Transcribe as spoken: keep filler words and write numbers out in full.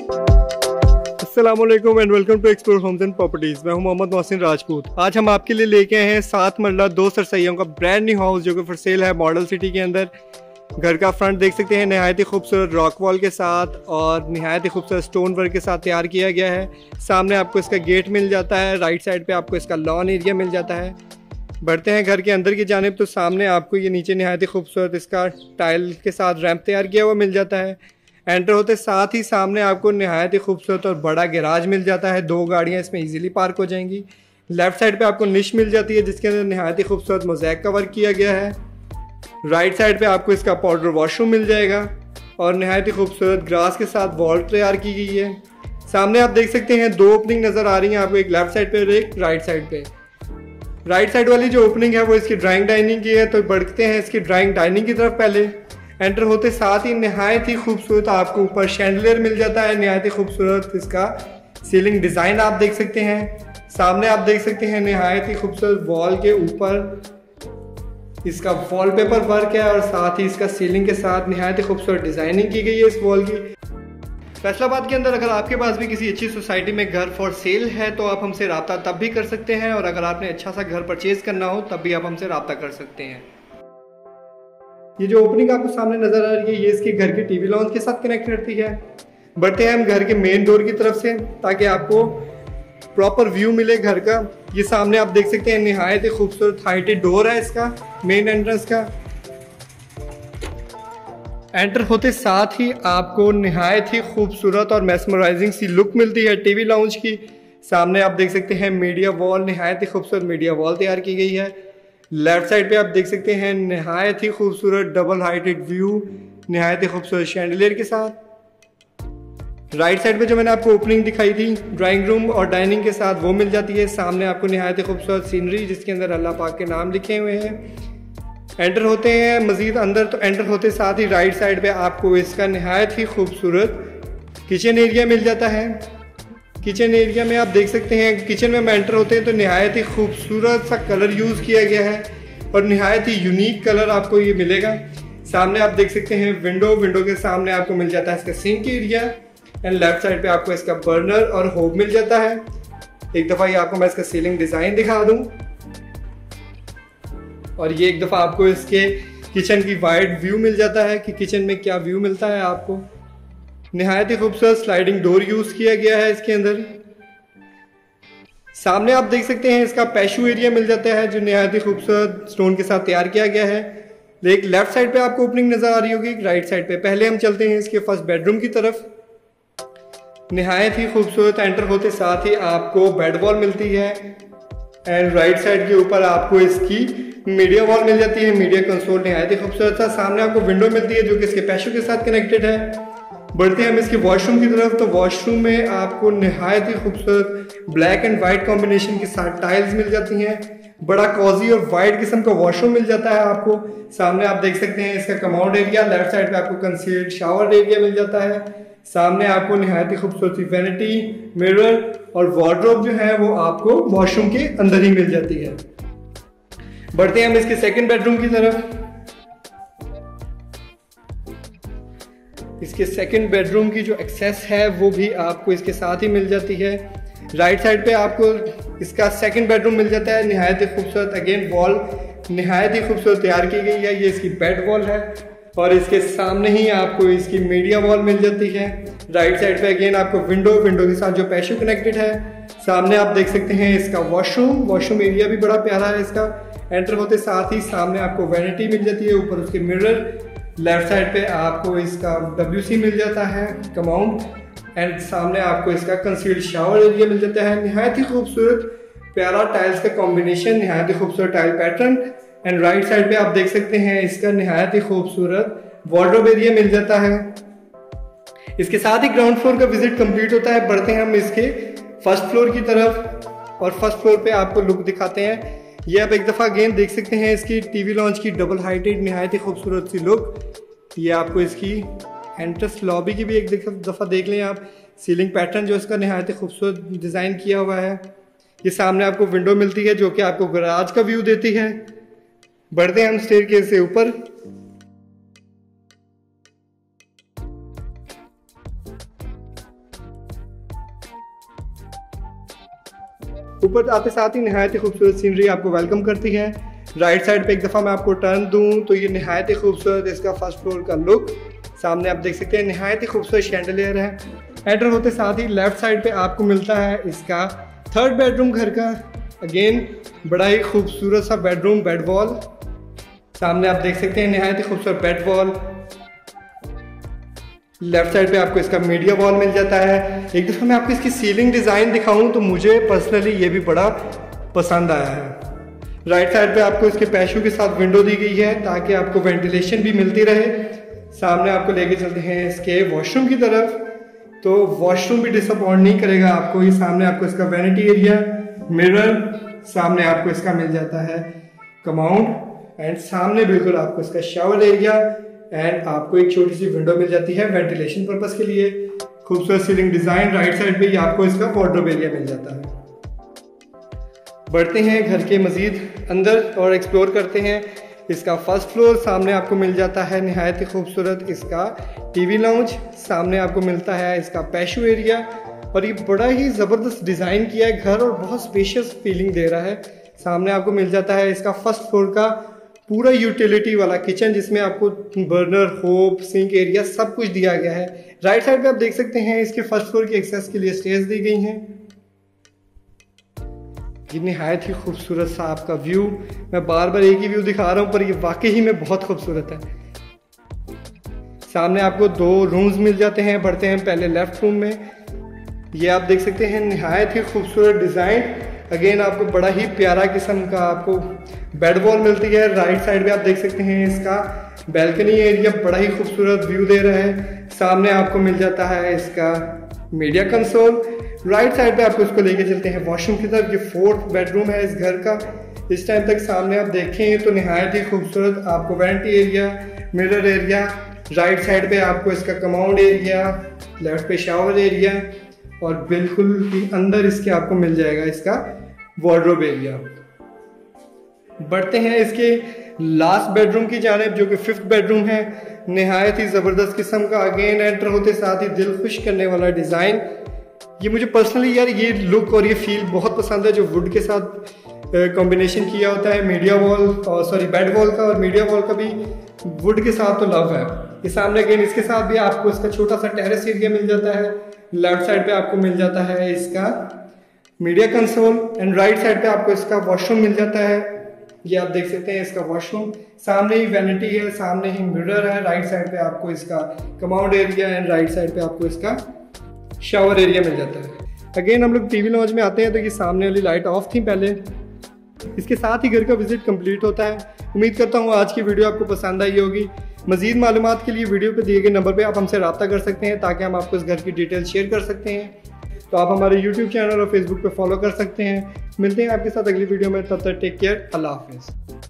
अस्सलाम वालेकुम and welcome to Explore Homes and Properties. मैं हूं मोहम्मद मोहसिन राजपूत। आज हम आपके लिए लेके आए हैं सात मरला दो सरसैयों का ब्रांड न्यू हाउस जो कि फॉर सेल है मॉडल सिटी के अंदर। घर का फ्रंट देख सकते हैं नहायत ही खूबसूरत रॉक वॉल के साथ और नहायत ही खूबसूरत स्टोन वर्क के साथ तैयार किया गया है। सामने आपको इसका गेट मिल जाता है, राइट साइड पे आपको इसका लॉन एरिया मिल जाता है। बढ़ते हैं घर के अंदर की जानिब तो सामने आपको ये नीचे नहायत ही खूबसूरत इसका टाइल के साथ रैंप तैयार किया हुआ मिल जाता है। एंटर होते साथ ही सामने आपको नहायत ही खूबसूरत और बड़ा गैराज मिल जाता है। दो गाड़ियाँ इसमें इजीली पार्क हो जाएंगी। लेफ्ट साइड पे आपको निश मिल जाती है जिसके अंदर नहायत ही खूबसूरत मोज़ैक का वर्क किया गया है। राइट साइड पे आपको इसका पाउडर वॉशरूम मिल जाएगा और नहायत ही खूबसूरत ग्रास के साथ वॉल तैयार की गई है। सामने आप देख सकते हैं दो ओपनिंग नज़र आ रही हैं आपको, एक लेफ्ट साइड पे और एक राइट साइड पे। राइट साइड वाली जो ओपनिंग है वो इसकी ड्राइंग डाइनिंग की है, तो बढ़ते हैं इसकी ड्राइंग डाइनिंग की तरफ। पहले एंटर होते साथ ही नहायत ही खूबसूरत आपको ऊपर शैंडलियर मिल जाता है। नहायत ही खूबसूरत इसका सीलिंग डिज़ाइन आप देख सकते हैं। सामने आप देख सकते हैं नहायत ही खूबसूरत वॉल के ऊपर इसका वॉलपेपर वर्क है और साथ ही इसका सीलिंग के साथ नहायत ही खूबसूरत डिज़ाइनिंग की गई है इस वॉल की। फैसलाबाद के अंदर अगर आपके पास भी किसी अच्छी सोसाइटी में घर फॉर सेल है तो आप हमसे रब्ता तब भी कर सकते हैं, और अगर आपने अच्छा सा घर परचेज करना हो तब भी आप हमसे रब्ता कर सकते हैं। ये जो ओपनिंग आपको सामने नजर आ रही है ये इसके घर के टीवी लॉन्च के साथ कनेक्ट करती है। बढ़ते हैं हम घर के मेन डोर की तरफ से ताकि आपको प्रॉपर व्यू मिले घर का। ये सामने आप देख सकते हैं नहायत ही खूबसूरत हाइटेड डोर है इसका मेन एंट्रेंस का। एंटर होते साथ ही आपको नहायत ही खूबसूरत और मेस्मराइजिंग सी लुक मिलती है टीवी लाउंज की। सामने आप देख सकते हैं मीडिया वॉल, नहायत ही खूबसूरत मीडिया वॉल तैयार की गई है। लेफ्ट साइड पे आप देख सकते हैं नहायत ही खूबसूरत डबल हाइटेड व्यू नहायत ही खूबसूरत शैंडलियर के साथ। राइट साइड पे जो मैंने आपको ओपनिंग दिखाई थी ड्राइंग रूम और डाइनिंग के साथ वो मिल जाती है। सामने आपको नहायत ही खूबसूरत सीनरी जिसके अंदर अल्लाह पाक के नाम लिखे हुए हैं। एंटर होते हैं मज़ीद अंदर तो एंटर होते साथ ही राइट साइड पे आपको इसका नहायत ही खूबसूरत किचन एरिया मिल जाता है। किचन एरिया में आप देख सकते हैं किचन में एंटर होते हैं तो नहायत ही खूबसूरत सा कलर यूज़ किया गया है और नहायत ही यूनिक कलर आपको ये मिलेगा। सामने आप देख सकते हैं विंडो विंडो के सामने आपको मिल जाता है इसका sink area and left side पे आपको इसका बर्नर और होब मिल जाता है। एक दफ़ा ये आपको मैं इसका सीलिंग डिज़ाइन दिखा दूँ और ये एक दफ़ा आपको इसके किचन की वाइड व्यू मिल जाता है कि किचन में क्या व्यू मिलता है आपको। नहायत ही खूबसूरत स्लाइडिंग डोर यूज़ किया गया है इसके अंदर। सामने आप देख सकते हैं इसका पैशू एरिया मिल जाता है जो नहायत ही खूबसूरत स्टोन के साथ तैयार किया गया है। एक लेफ्ट साइड पे आपको ओपनिंग नज़र आ रही होगी, एक राइट साइड पे। पहले हम चलते हैं इसके फर्स्ट बेडरूम की तरफ। नहायत ही खूबसूरत एंटर होते साथ ही आपको बेड वॉल मिलती है एंड राइट साइड के ऊपर आपको इसकी मीडिया वॉल मिल जाती है। मीडिया कंसोल नहायत ही खूबसूरत था। सामने आपको विंडो मिलती है जो कि इसके पैशू के साथ कनेक्टेड है। बढ़ते हैं हम इसके वॉशरूम की तरफ तो वॉशरूम में आपको नहायत ही खूबसूरत ब्लैक एंड वाइट कॉम्बिनेशन के साथ टाइल्स मिल जाती हैं। बड़ा कॉजी और वाइट किस्म का वॉशरूम मिल जाता है आपको। सामने आप देख सकते हैं इसका कमाउड एरिया, लेफ्ट साइड पे आपको कंसील्ड शावर एरिया मिल जाता है। सामने आपको नहायत ही खूबसूरत सी वैनिटी, मिरर और वार्डरोब जो है वो आपको वॉशरूम के अंदर ही मिल जाती है। बढ़ते हैं हम इसके सेकंड बेडरूम की तरफ। इसके सेकंड बेडरूम की जो एक्सेस है वो भी आपको इसके साथ ही मिल जाती है। राइट साइड पे आपको इसका सेकंड बेडरूम मिल जाता है। नहायत ही खूबसूरत अगेन वॉल नहायत ही खूबसूरत तैयार की गई है। ये इसकी बेड वॉल है और इसके सामने ही आपको इसकी मीडिया वॉल मिल जाती है। राइट साइड पे अगेन आपको विंडो विंडो के साथ जो पैशू कनेक्टेड है। सामने आप देख सकते हैं इसका वॉशरूम वॉशरूम एरिया भी बड़ा प्यारा है इसका। एंटर होते साथ ही सामने आपको वैनिटी मिल जाती है, ऊपर उसके मिरर। लेफ्ट साइड पे आपको इसका डब्ल्यू सी मिल जाता है कमाउंट एंड सामने आपको इसका कंसील्ड शावर एरिया मिल जाता है। नहायत ही खूबसूरत प्यारा टाइल्स का कॉम्बिनेशन, नहायत ही खूबसूरत tile pattern and right side पे आप देख सकते हैं इसका नहायत ही खूबसूरत वार्डरोब एरिया मिल जाता है। इसके साथ ही ग्राउंड फ्लोर का विजिट कंप्लीट होता है। बढ़ते हैं हम इसके फर्स्ट फ्लोर की तरफ और फर्स्ट फ्लोर पे आपको लुक दिखाते हैं। ये आप एक दफ़ा अगेन देख सकते हैं इसकी टीवी लॉन्च की डबल हाइटेड नहायत ही खूबसूरत सी लुक। ये आपको इसकी एंट्रेंस लॉबी की भी एक दफ़ा देख लें आप। सीलिंग पैटर्न जो इसका नहायत ही खूबसूरत डिज़ाइन किया हुआ है। ये सामने आपको विंडो मिलती है जो कि आपको गराज का व्यू देती है। बढ़ते हैं हम स्टेयरकेस से ऊपर। ऊपर आते साथ ही नहायत ही खूबसूरत सीनरी आपको वेलकम करती है। राइट साइड पे एक दफ़ा मैं आपको टर्न दूं तो ये नहायत ही खूबसूरत इसका फर्स्ट फ्लोर का लुक। सामने आप देख सकते हैं नहायत ही खूबसूरत शैंडलियर है। एंटर होते साथ ही लेफ्ट साइड पे आपको मिलता है इसका थर्ड बेडरूम घर का। अगेन बड़ा ही खूबसूरत सा बेडरूम, बेड वॉल। सामने आप देख सकते हैं नहायत ही खूबसूरत बेड वॉल। लेफ्ट साइड पे आपको इसका मीडिया वॉल मिल जाता है। एक दफ़ा मैं आपको इसकी सीलिंग डिज़ाइन दिखाऊं तो मुझे पर्सनली ये भी बड़ा पसंद आया है। राइट साइड पे आपको इसके पैशू के साथ विंडो दी गई है ताकि आपको वेंटिलेशन भी मिलती रहे। सामने आपको लेके चलते हैं इसके वॉशरूम की तरफ, तो वॉशरूम भी डिसअपॉइंट नहीं करेगा आपको। ये सामने आपको इसका वैनिटी एरिया, मिरर, सामने आपको इसका मिल जाता है कमाउंड एंड सामने बिल्कुल आपको इसका शावर एरिया एंड आपको एक छोटी सी विंडो मिल जाती है वेंटिलेशन पर्पस के लिए। खूबसूरत सीलिंग डिजाइन। राइट साइड पे ही आपको इसका वार्डरोब एरिया मिल जाता है। बढ़ते हैं घर के मजीद अंदर और एक्सप्लोर करते हैं इसका फर्स्ट फ्लोर। सामने आपको मिल जाता है निहायत ही खूबसूरत इसका टीवी लाउंज। सामने आपको मिलता है इसका पैशू एरिया और ये बड़ा ही ज़बरदस्त डिज़ाइन किया है घर और बहुत स्पेशियस फीलिंग दे रहा है। सामने आपको मिल जाता है इसका फर्स्ट फ्लोर का पूरा यूटिलिटी वाला किचन जिसमें आपको बर्नर, होप, सिंक एरिया सब कुछ दिया गया है। राइट साइड पे आप देख सकते हैं इसके फर्स्ट फ्लोर की एक्सेस के लिए स्टेयर्स दी गई हैं। ये निहायत ही खूबसूरत सा आपका व्यू। मैं बार बार एक ही व्यू दिखा रहा हूँ पर ये वाकई ही में बहुत खूबसूरत है। सामने आपको दो रूम्स मिल जाते हैं। बढ़ते हैं पहले लेफ्ट रूम में। ये आप देख सकते हैं निहायत ही खूबसूरत डिज़ाइन। अगेन आपको बड़ा ही प्यारा किस्म का आपको बेड वॉल मिलती है। राइट साइड पे आप देख सकते हैं इसका बैल्कनी एरिया बड़ा ही खूबसूरत व्यू दे रहा है। सामने आपको मिल जाता है इसका मीडिया कंसोल। राइट साइड पे आपको इसको लेके चलते हैं वॉशरूम की तरफ। ये फोर्थ बेडरूम है इस घर का। इस टाइम तक सामने आप देखें तो निहायत ही खूबसूरत आपको vanity area, mirror area, right side पे आपको इसका कमाउंड एरिया, लेफ्ट पे शावर एरिया और बिल्कुल ही अंदर इसके आपको मिल जाएगा इसका वार्डरोब एरिया। बढ़ते हैं इसके लास्ट बेडरूम की जानिब जो कि फिफ्थ बेडरूम है। निहायत ही ज़बरदस्त किस्म का अगेन एंटर होते साथ ही दिल खुश करने वाला डिज़ाइन। ये मुझे पर्सनली यार ये लुक और ये फील बहुत पसंद है जो वुड के साथ कॉम्बिनेशन किया होता है मीडिया वॉल और सॉरी बेड वॉल का और मीडिया वॉल का भी वुड के साथ तो लव है। ये सामने अगेन इसके साथ भी आपको इसका छोटा सा टेरेस एरिया मिल जाता है। लेफ्ट साइड पे आपको मिल जाता है इसका media console and right side पे आपको इसका वॉशरूम मिल जाता है। ये आप देख सकते हैं इसका वॉशरूम। सामने ही वैनिटी है, सामने ही मिरर है। राइट साइड पे आपको इसका commode area and right side पे आपको इसका शावर एरिया मिल जाता है। अगेन हम लोग टीवी लॉन्च में आते हैं तो ये सामने वाली लाइट ऑफ थी पहले। इसके साथ ही घर का विजिट कंप्लीट होता है। उम्मीद करता हूँ आज की वीडियो आपको पसंद आई होगी। मजीद मालूमात के लिए वीडियो पे दिए गए नंबर पे आप हमसे रब्ता कर सकते हैं ताकि हम आपको इस घर की डिटेल शेयर कर सकते हैं। तो आप हमारे यूट्यूब चैनल और फेसबुक पे फॉलो कर सकते हैं। मिलते हैं आपके साथ अगली वीडियो में, तब तक टेक केयर, अल्लाह हाफिज़।